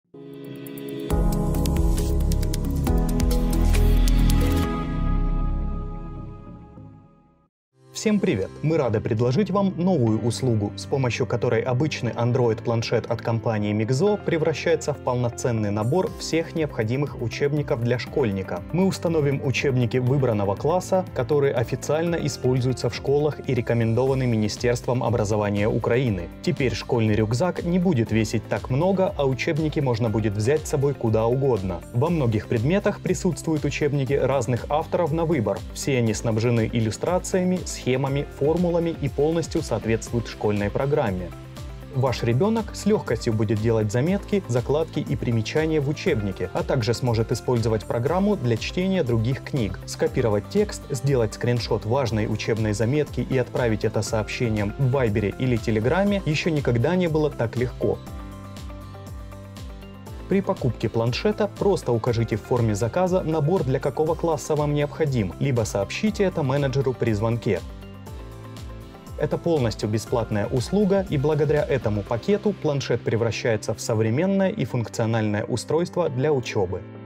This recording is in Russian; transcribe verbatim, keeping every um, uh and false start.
Всем привет! Мы рады предложить вам новую услугу, с помощью которой обычный Android-планшет от компании Mixo превращается в полноценный набор всех необходимых учебников для школьника. Мы установим учебники выбранного класса, которые официально используются в школах и рекомендованы Министерством образования Украины. Теперь школьный рюкзак не будет весить так много, а учебники можно будет взять с собой куда угодно. Во многих предметах присутствуют учебники разных авторов на выбор. Все они снабжены иллюстрациями, схемами, схемами, формулами и полностью соответствуют школьной программе. Ваш ребенок с легкостью будет делать заметки, закладки и примечания в учебнике, а также сможет использовать программу для чтения других книг, скопировать текст, сделать скриншот важной учебной заметки и отправить это сообщением в Вайбере или Телеграме еще никогда не было так легко. При покупке планшета просто укажите в форме заказа набор, для какого класса вам необходим, либо сообщите это менеджеру при звонке. Это полностью бесплатная услуга, и благодаря этому пакету планшет превращается в современное и функциональное устройство для учебы.